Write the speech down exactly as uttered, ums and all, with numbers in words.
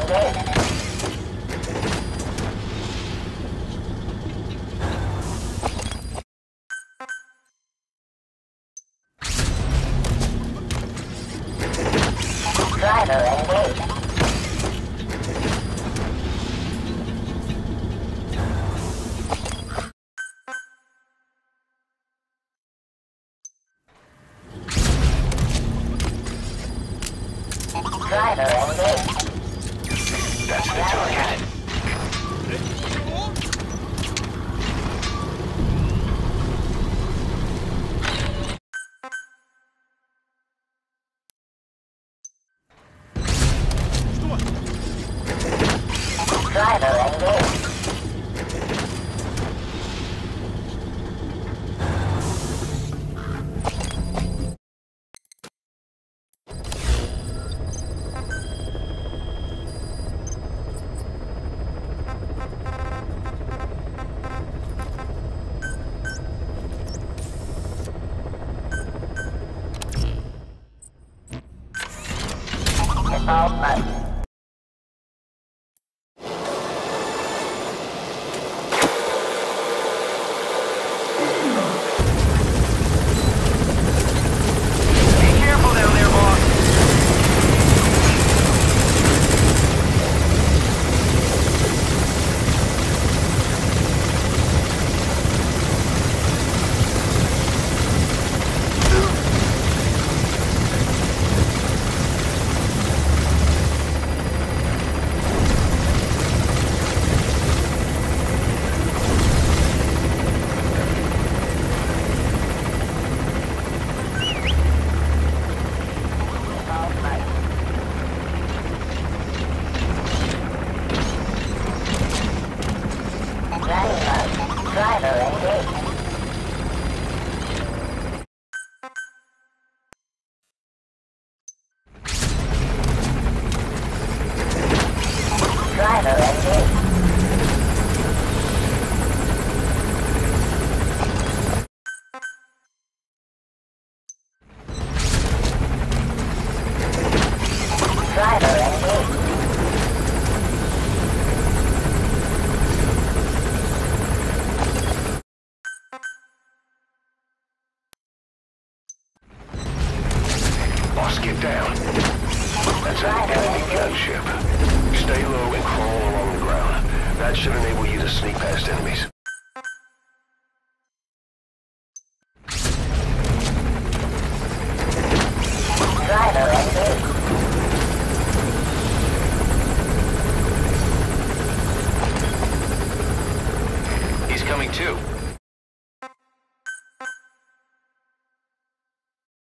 Driver engaged. Driver engaged. That's the target. Driver engaged. Default mode. Driver engaged. Driver engaged. Driver engaged. Boss, get down. That's an enemy gunship. Stay low and crawl along the ground. That should enable you to sneak past enemies. Driver engaged. He's coming too.